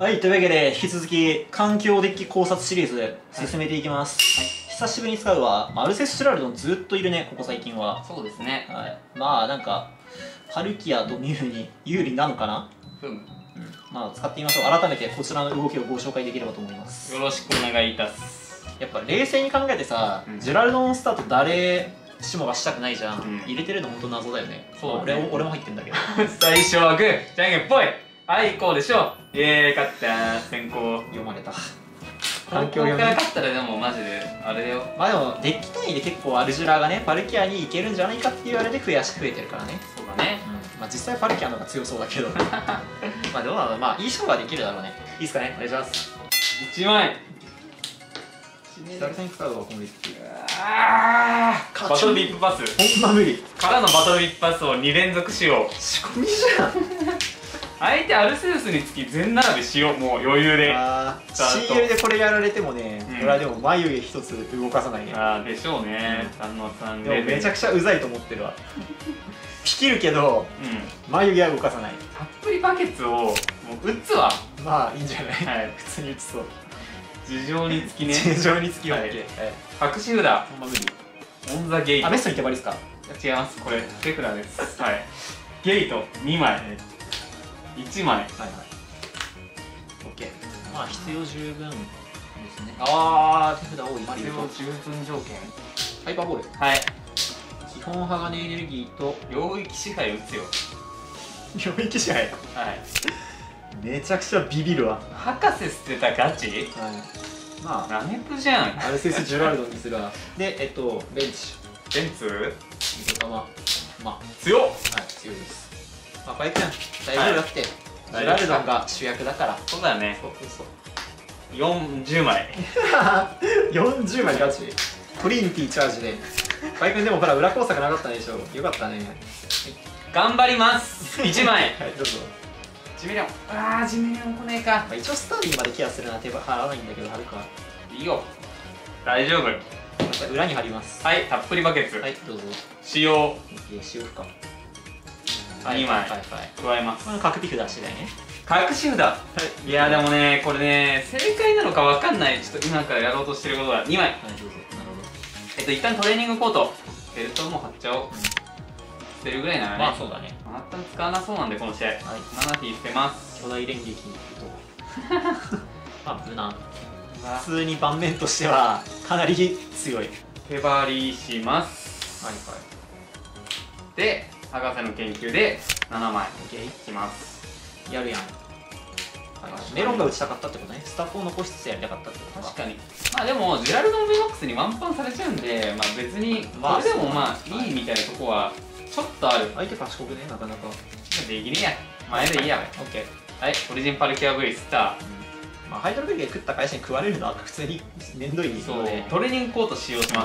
はい、というわけで、引き続き、環境デッキ考察シリーズ進めていきます。はい、久しぶりに使うは、アルセス・ジュラルドンずっといるね、ここ最近は。 そうですね。 はい。まあ、なんか、パルキアとミュウに有利なのかな。まあ、使ってみましょう。改めて、こちらの動きをご紹介できればと思います。 よろしくお願いいたす。 やっぱ、冷静に考えてさ、ジュラルドンスタート誰しもがしたくないじゃん。入れてるの本当謎だよね。そうだね。俺も入ってんだけど。 最初はグー、じゃんけんぽい。はい、こうでしょう。勝った。先行読まれた。 環境から勝ったらでもマジであれだよ。 まあでもデッキ単位で結構アルジュラがねパルキアにいけるんじゃないかっていうあれで増えてるからね。 そうだね。 まあ実際パルキアの方が強そうだけどまあどうなの。まあいい勝負はできるだろうね。いいっすかね。お願いします。 1万円。 久々に使うわこのデッキ。 バトルビップパスほんま無理からのバトルビップパスを2連続使用。 仕込みじゃん相手アルセウスにつき全並べしよう。もう余裕で。 CL でこれやられてもね、俺はでも眉毛一つ動かさないね。 でしょうね。丹野さんでもめちゃくちゃうざいと思ってるわ。ピキるけど眉毛は動かさない。 たっぷりバケツをもう打つわ。 まあいいんじゃない。 はい、 普通に打ちそう。 事情につきね。 事情につき OK。 隠し札ほんま無理。オンザゲート。 ベストに手張りですか。 違います。これ手札です。はい。ゲート2枚、1枚。はいはい。 OK。まあ必要十分ですね。ああ手札多い。 必要十分条件。 ハイパーボール。はい。基本鋼エネルギーと領域支配を打つよ。 領域支配。はい。めちゃくちゃビビるわ。 博士捨てたガチ？はい。まあナメプじゃん。 アルセス・ジュラルドンにするわ。でベンチ。 ベンツ？ まあ強っ。はい強いです。まあバイクちゃん大丈夫だって。ジュラルドンが主役だから。 そうだね。そう。40枚。 40枚ガチ。トリニティチャージで。バイクでもほら裏工作なかったでしょ。よかったね。 頑張ります。1枚。 はいどうぞ。 ジメレオン。ジメレオン来ねえか。 一応スターリンまでケアするなら手払わないんだけど貼るか。 いいよ。大丈夫。 裏に貼ります。はい、 たっぷりバケツ。はい、 どうぞ。 使用。 使用か。 2枚加えます。 角ピフ出してだよね。 隠し札。いやでもねこれね正解なのかわかんない。ちょっと今からやろうとしてることは2枚。はいどうぞ。なるほど。一旦トレーニングコート。ベルトも貼っちゃおう。捨てるぐらいならね。まあそうだね。全く使わなそうなんでこの試合。マナティー捨てます。 巨大連撃とまあ無難。普通に盤面としてはかなり強い。 手張りします。はいはい。で博士の研究で7枚いきます。 やるやん。メロンが打ちたかったってことね。スタッフを残しつつやりたかったってことか。 確かに。まあでもジュラルドン VMAX にワンパンされちゃうんで、まあ別にこれでもまあいいみたいなとこはちょっとある。 相手賢くねなかなか。 できねえや。前でいいや。オッケー。はい、オリジンパルキア V スター。 まあハイドロベルゲ食った会社に食われるのは普通にめんどいので、 トレーニングコート使用します。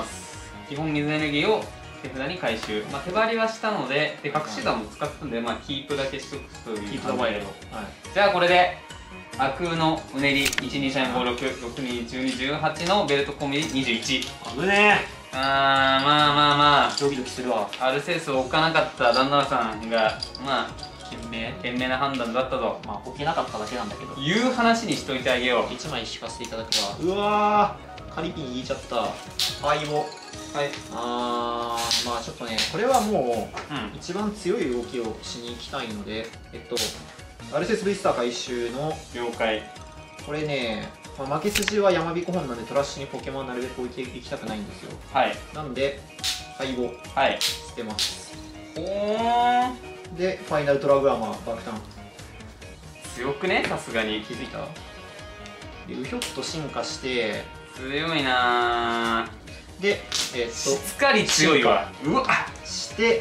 基本水エネルギーを手札に回収。まあ手張りはしたので、隠し札も使ったんで、まあキープだけしとくという。キープのワイルド。じゃあこれでアクのうねり12356621218のベルトコンビニ21。 危ねえ。 まあドキドキするわ。 アルセウスを置かなかった旦那さんがまあ賢明な判断だったと。 まあ置けなかっただけなんだけどいう話にしといてあげよう。 1枚引かせていただくわ。うわーカリピン引いちゃった。敗北。はい。まあちょっとねこれはもう一番強い動きをしに行きたいのでアルセス・ブリスター回収の了解。これね、負け筋は山彦本なんでトラッシュにポケモンなるべく置いていきたくないんですよ。はいなんで敗北捨てます。でファイナルトラグアーマー爆弾強くね。さすがに気づいた。でウヒョッと進化して強いなー。でしっかり強いわ。うわっして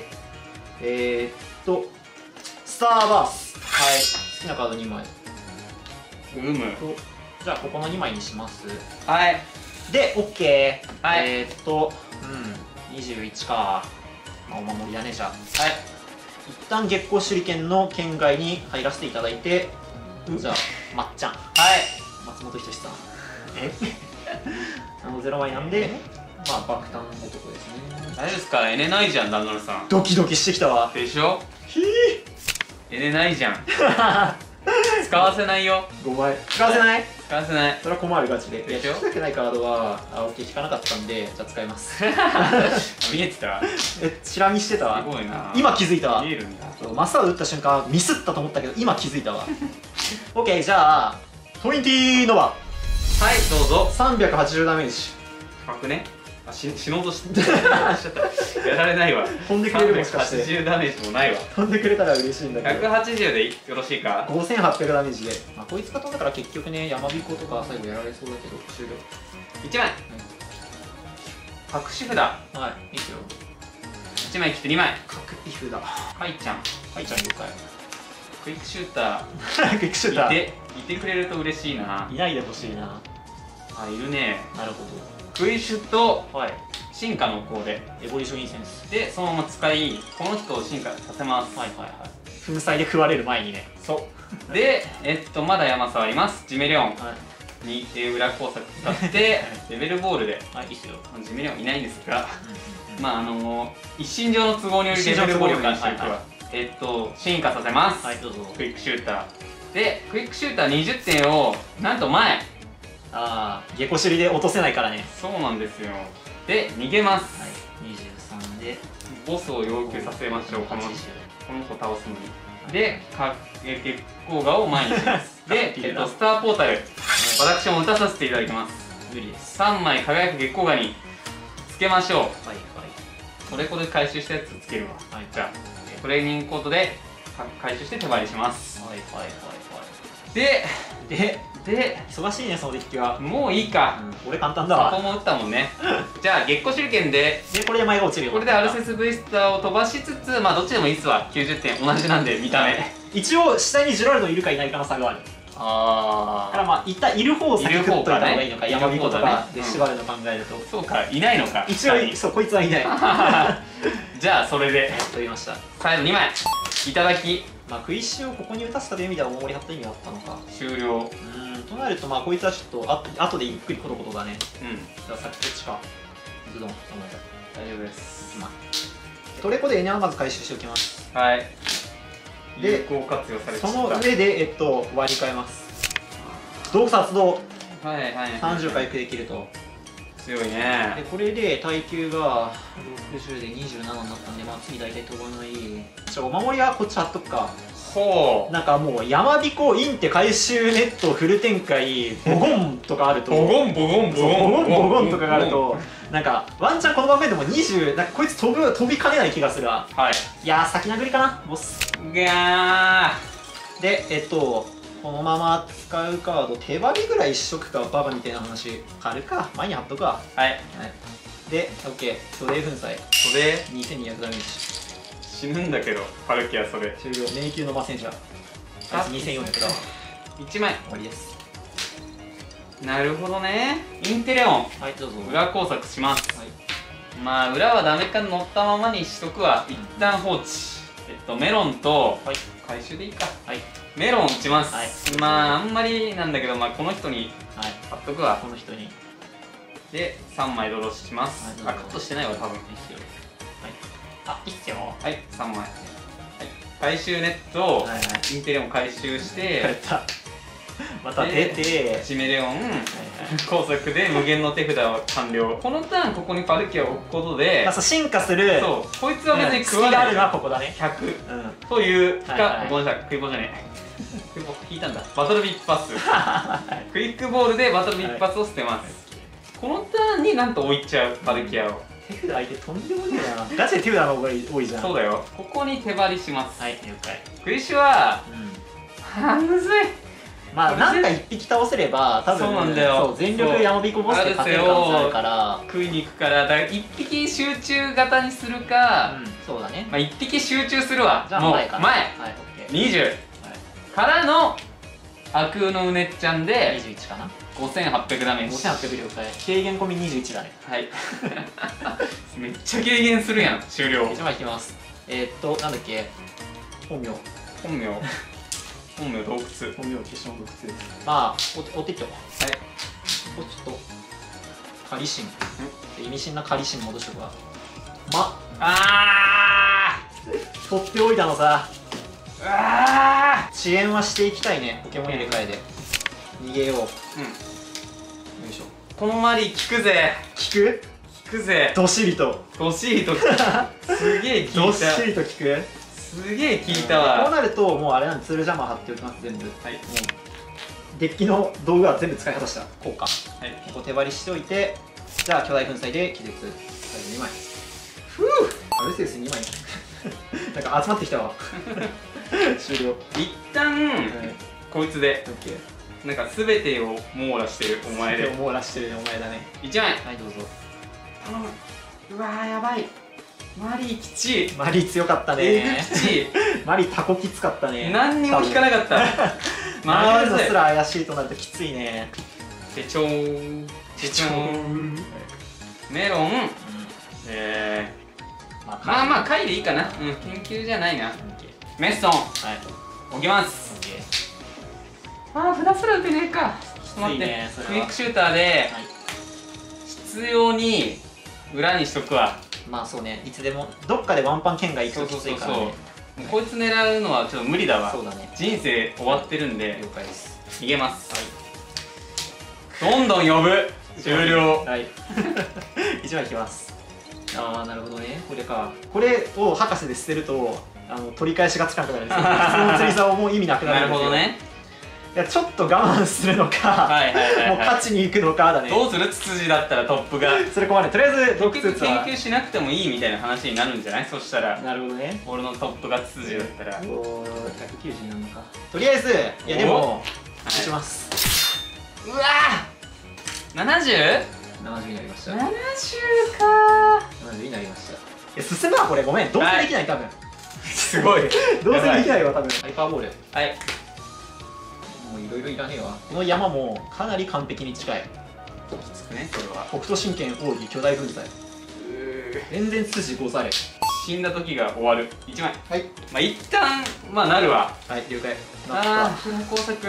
スターバース。はい、好きなカード2枚。じゃあここの2枚にします。はい。で、OK。はい。21か。まあお守りだね、じゃあ。はい。一旦月光手裏剣の圏外に入らせていただいて、じゃあ、まっちゃん。はい。松本人志さん。0枚なんで、まあ爆弾男ですね。 大丈夫ですか。エネないじゃん、旦那さん。 ドキドキしてきたわ。 でしょ。ひーエネないじゃん。 使わせないよ。 5枚使わせない。 使わせない。 それは困るガチで。いや、 でしょ引きたくないカードはオッケー引かなかったんで、じゃあ使います。 見えてた。 チラ見してたわ。 すごいな。 今気づいたわ。 見えるんだ。 マスター打った瞬間ミスったと思ったけど今気づいたわ。オッケー、じゃあ20ノバはい、どうぞ。 380ダメージ。 高くね。あ、死のうとしてやられないわ。 飛んでくれる、もしかして 380ダメージもないわ。 飛んでくれたら嬉しいんだけど。 180でよろしいか。 5800ダメージで、まあ、こいつが飛んだから結局ね、山彦とか最後やられそうだけど終了。 1枚隠し札。 はい、いいっすよ。 1枚切って2枚。 隠し札。ははいちゃん。 い、ちゃん了解。 クイックシュータクイックシューターーいてくれると嬉しいな。 いないでほしいな。 あ、いるね。 なるほクイッシュとど。はい、 進化のコーデエボリューションインセンス。 でそのまま使い、この人を進化させます。 はいはいはい。粉砕で食われる前にね。 そうで、まだ山沢あります。ジメレオンはいに裏工作使ってレベルボールで、 はい、いいっすよ。 ジメレオンいないんですが、 うん、 まあ一身上の都合によりレベルボールにしていくわ。進化させます。 はい、どうぞ。 クイックシューターで、クイックシューター20点をなんと前。 ああ、下戸尻で落とせないからね。 そうなんですよ。で逃げます。 はい、23でボスを要求させましょう。この子倒すのに。で月光画を前にしますで、スターポータル、私も打たさせていただきます。 無理です。 3枚輝く月光画につけましょう。 はいはい。 それこで回収したやつつけるわ。 はい、 じゃあトレーニングコードで回収して手張りします。 はいはいはいはい。 で忙しいね、そのデッキは。 もういいか。 俺簡単だわ。 そこも打ったもんね。じゃあ月光手裏剣で、 これで前が落ちるよ。 これでアルセスブイスターを飛ばしつつ、まあどっちでもいいっすわ。90点同じなんで見た目。 一応下にジュラルドいるかいないかの差がある。だからまあ一旦いる方を先食っといた方がいいのか、山彦とかで縛るの考えると。 そうか、いないのか。 一応そう、こいつはいない。 じゃあそれで取りました。 最後2枚いただき。 まあクイッシュをここに打たせたという意味ではお守り張った意味があったのか。 終了。 となるとまあこいつはちょっと後でゆっくりコトコトだね。 うん。 じゃあさっきこっちか。ズドン。 大丈夫です。 トレコでエネアまず回収しておきます。 はい。 で、 有効活用されてその上で割り替えます。洞窟発動。 はいはい。 30回できると。 強いね。 でこれで耐久が60で27になったんで、まあ次大体飛ばない。お守りはこっち貼っとくか。 ほう。 なんかもう山彦インテ回収ネットフル展開ボゴンとかあると、 ボゴンボゴンボゴンボゴンとかがあると、なんかワンチャンこの場面でも20、なんかこいつ飛びかねない気がするわ。 はい。 いやー先殴りかなボス。 ぐやーでこのまま使うカード手張りぐらいしとくか、バカみたいな話。軽か前に貼っとくわ。 はい。 で OK、巨大粉砕それ 2200ダメージ。 死ぬんだけど、パルキアそれ。 終了。迷宮の魔戦車。あいつ2400だわ。 1枚。 終わりです。 なるほどね。インテレオン。 はい、どうぞ。 裏工作します。 はい、 まあ、裏はダメか乗ったままにしとくわ。一旦放置。メロンと、 はい、 回収でいいか。 はい。 メロン打ちます。 はい、 まあ、あんまりなんだけど、まあ、この人に貼っとくわ。 この人に。 で、3枚ドローします。 はい、 あ、カットしてないわ、多分。いいっすよ。 あ、いいっすよ。 はい、3枚。はい、回収ネットをインテレオン回収して、 また出て、 シメレオン工作で無限の手札を完了。このターンここにパルキアを置くことで、 進化する。 そう、こいつは別に食わない。 隙があるのはここだね。 100というごめんなさい、クイボじゃねえ。クイボ引いたんだ。バトルビッグパス。クイックボールでバトルビッグパスを捨てます。このターンになんと置いちゃうパルキアを。 手札相手とんでもねえな。ガチで手札の方が多いじゃん。 そうだよ。ここに手張りします。 はい、了解。 クイッシュはむずい。 まあなんか一匹倒せれば多分そうなんだよ。 全力山彦ボスで勝てる可能性あるから食いに行くから、1匹集中型にするか、 そうだね。 まあ1匹集中するわ。 じゃあ前かな。 前20からのアクーのうねっちゃんで 21かな。 5800ダメージ。 5800了解。軽減込み21だね。 はい。めっちゃ軽減するやん。終了。 1枚引きます。なんだっけ、本名洞窟。 本名消しの洞窟。まあお手帳。はい。ちょっとカリシン意味深なカリシン戻しとくわ。取っておいたのさ。 遅延はしていきたいね。ポケモン入れ替えで逃げよう。よいしょ。 このマリ効くぜ。効くぜ。 どっしりとすげえ効いた。 どっしりと効く。 すげえ効いたわ。 こうなるともうあれなんで、ツールジャマー貼っておきます。全部。はい。もうデッキの道具は全部使い果たした。こうか。はい。ここ手張りしておいて、じゃあ巨大粉砕で気絶。2枚。ふう。アルセウス2枚。なんか集まってきたわ。終了。 一旦こいつでオッケー。 なんか全てを網羅してるお前で。 網羅してるね、お前だね。 1枚。 はい、どうぞ。 頼む。うわー、やばい。マリーきちい。 マリー強かったね。 えぐきちい。 マリータコきつかったね。 何にも引かなかった。 マリーのすら怪しいとなるときついね。 手帳メロン。まあまあ貝でいいかな。うん、研究じゃないな。メッソン。はい、置きます。ああ、札すら打てねえか。ちょっと待って、クイックシューターで必要に裏にしとくわ。まあそうね、いつでもどっかでワンパン剣がいくときついからね。こいつ狙うのはちょっと無理だわ。そうだね、人生終わってるんで。了解です。逃げます。どんどん呼ぶ。終了。はい。1枚いきます。ああ、なるほどね。これか。これを博士で捨てると取り返しがつかなくなるんですよ。その釣り竿も意味なくなるんですよ。なるほどね。いや、ちょっと我慢するのか、もう勝ちに行くのかだね。どうする？ツツジだったらトップがそれ困る。とりあえず毒研究しなくてもいいみたいな話になるんじゃない？そしたら。なるほどね。俺のトップがツツジだったら190になるのか。とりあえず、いやでも打ちます。うわー、 70？70 になりました。70かー。70になりました。いや、進むわこれ。ごめん、どうせできない。多分すごい。どうせできないわ多分。ハイパーボール。はい、もういろいろいらねえわ。この山もかなり完璧に近い。きつくね、それは。北斗神拳奥義巨大粉砕。全然筋ござれ。死んだ時が終わる。1枚。はい。まあ一旦まあなるわ。はい、了解。ああ、不工作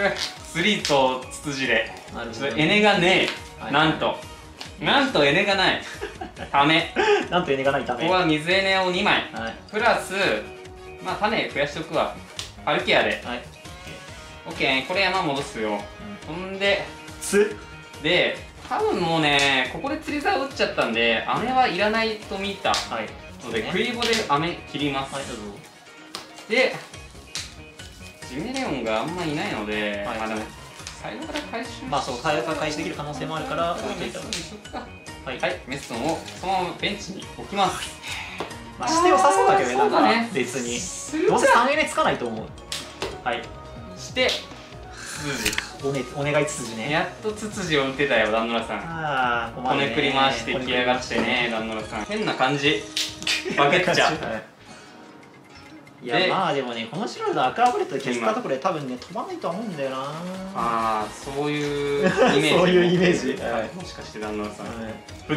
3とツツジで。なるほど。エネがねえ。なんとエネがない。ため。なんとエネがないため。ここは水エネを2枚。プラスまあ種増やしとくわ。パルキアで。はい。オッケー、これ山戻すよ。ほんでで、多分もうね、ここで釣り竿打っちゃったんで飴はいらないと見たので、クイボで飴切ります。で、ジメレオンがあんまいないので、まあでもサイドから回収、まあそうサイドから回収できる可能性もあるから置いていた。はい、メッソンをそのままベンチに置きます。まあして良さそうだけどね、なんか別にどうせ3エネつかないと思う。はい、してお願いツツジね。やっとツツジを打てたよ、旦那さん。ああ、骨くり回してきやがってね、旦那さん。変な感じ。バケッチャ。いや、まあでもね、この白のアクアブレットで消したところで多分ね、飛ばないと思うんだよな。ああ、そういうイメージ。そういうイメージ。もしかして旦那さん。札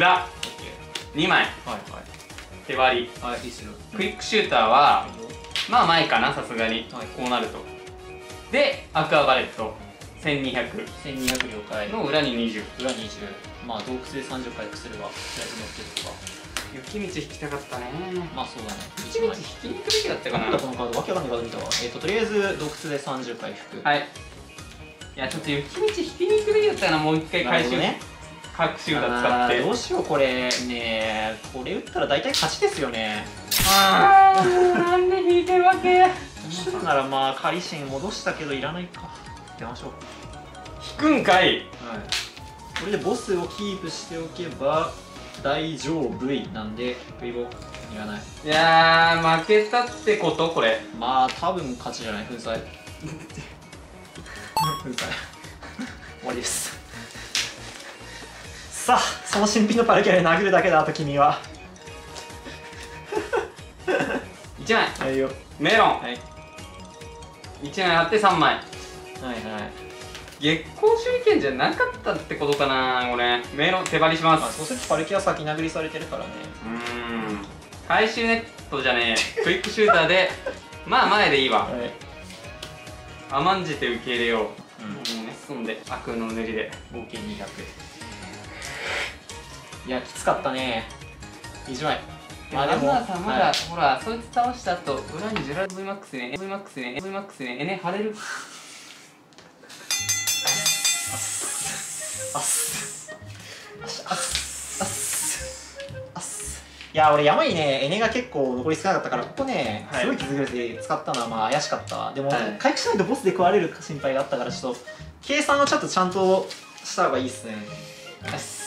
2枚。手張り。クイックシューターはまあ前かな、さすがに。こうなると。で、アクアバレット1200了解の裏に20。まあ洞窟で30回すればだいぶ乗ってるとか。雪道引きたかったね。まあそうだね。雪道引きに行くべきだったかな。このカードわけわかんないカード見たわ。とりあえず洞窟で30回引く。はい。いや、ちょっと雪道引きに行くべきだったな。もう一回回収ね。各シューター使って。どうしようこれね。これ打ったら大体勝ちですよね。ああ、なんで引いてるわけ。そうならまあカリシン戻したけどいらないか。出ましょう。引くんかい。はい。これでボスをキープしておけば大丈夫なんで、クイボいらない。いやー、負けたってことこれ。まあ多分勝ちじゃない。粉砕。粉砕。終わりです。さあ、その新品のパルキャで殴るだけだ。あと君は。1枚。はいよ。メロン。はい。1枚あって3枚。はいはい。月光手裏剣じゃなかったってことかな、これ。メロン手張りします。そうするとパルキア先殴りされてるからね。回収ネットじゃねえ、クイックシューターでまあ前でいいわ。甘んじて受け入れよう。もうメッソンで悪のうねりで合計200。いや、きつかったね。1枚。 まあでもランナーさんまだ、ほらそいつ倒した後裏にジェラルド VMAX ね VMAX ね VMAX ねね貼れる。 いや俺山にねエネが結構残り少なかったからここねはいすごい傷口で使ったのはまあ怪しかったわ。でもはい回復しないとボスで食われる心配があったからちょっと計算をちょっとちゃんとした方がいいっすね。